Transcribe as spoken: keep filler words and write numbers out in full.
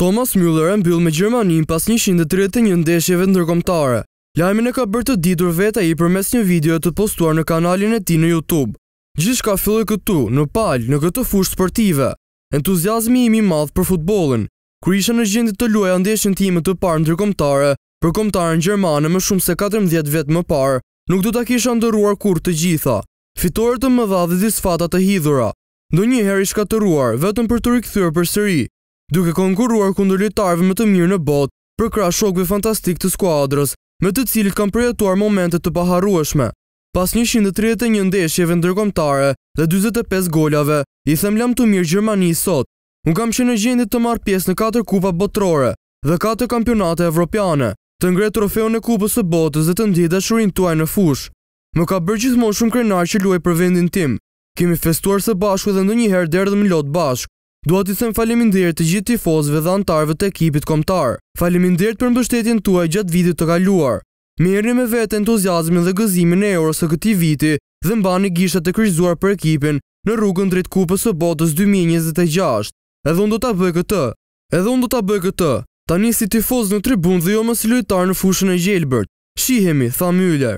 Thomas Müller e mbyll me Gjermaninë pas njëqind e tridhjetë e një ndeshjeve ndërkombëtare. Lajmin e ka bërë të ditur vetë ai përmes një videoje të postuar në kanalin e tij në YouTube. Gjithçka filloi këtu, në palë, në këtë fushë sportive. Entuziazmi im i madh për futbollin. Kur isha në gjendje të luaja ndeshjen time të parë ndërkombëtare për kombëtaren gjermane më shumë se katërmbëdhjetë vjet më parë, nuk do ta kisha ndëruar kurrë të gjitha. Fitore të mëdha dhe disfata të hidhura. Ndonjëherë i shkatëruar vetëm për të rikthyer përsëri, duke konkurruar kundër lojtarëve më të mirë në botë, përkrah shokëve fantastik të skuadrës, me të cilët kam përjetuar momente të paharrueshme. Pas njëqind e tridhjetë e një ndeshjeve ndërkombëtare dhe dyzet e pesë golave, i them lam të mirë Gjermanisë sot. Unë kam qenë në gjendje të marr pjesë në katër kupa botërore dhe katër kampionate evropiane, të ngre trofeun e Kupës së Botës dhe të ndjej dashurinë tuaj në fushë. Më ka bërë gjithmonë shumë krenar që luaj për vendin tim. Kemi festuar së bashku dhe ndonjëherë derdhëm lot bashk. Dua t'i them faleminderit të gjithë tifozëve dhe anëtarëve të ekipit kombëtar. Faleminderit për mbështetjen tuaj gjatë vitit të kaluar. Merrni me vete entuziazmin dhe gëzimin e Euros së këtij viti dhe mbani gishtat e kryqëzuar për ekipin në rrugën drejt Kupës së Botës dy mijë e njëzet e gjashtë. Edhe unë do ta bëj këtë. Edhe unë do ta bëj këtë. Tani si tifoz në tribunë dhe jo më si lojtar në fushën e gjelbërt. Shihemi, tha Müller.